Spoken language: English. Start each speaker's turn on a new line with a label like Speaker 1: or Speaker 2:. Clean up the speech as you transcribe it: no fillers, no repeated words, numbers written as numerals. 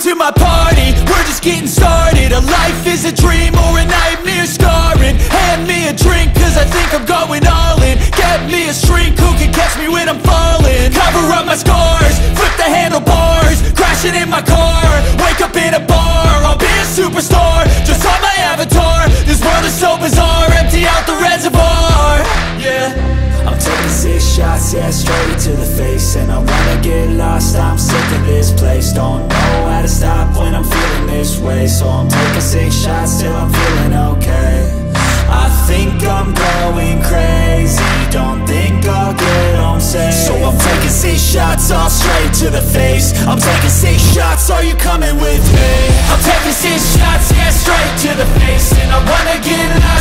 Speaker 1: to my party, we're just getting started. A life is a dream or a nightmare scarring. Hand me a drink cause I think I'm going all in. Get me a shrink who can catch me when I'm falling. Cover up my scars, flip the handlebars, crashing in my car, wake up in a bar. I'll be a superstar, just on my avatar. This world is so bizarre, empty out the reservoir. Yeah,
Speaker 2: I'm taking 6 shots, yeah, straight to the face. And I wanna get lost, I'm sick of this place. Don't know how to stop when I'm feeling this way. So I'm taking 6 shots till I'm feeling okay. I think I'm going crazy, don't think I'll get home safe. So I'm taking 6 shots, all straight to the face. I'm taking 6 shots, are you coming with me? I'm taking 6 shots, yeah, straight to the face. And I wanna get lost,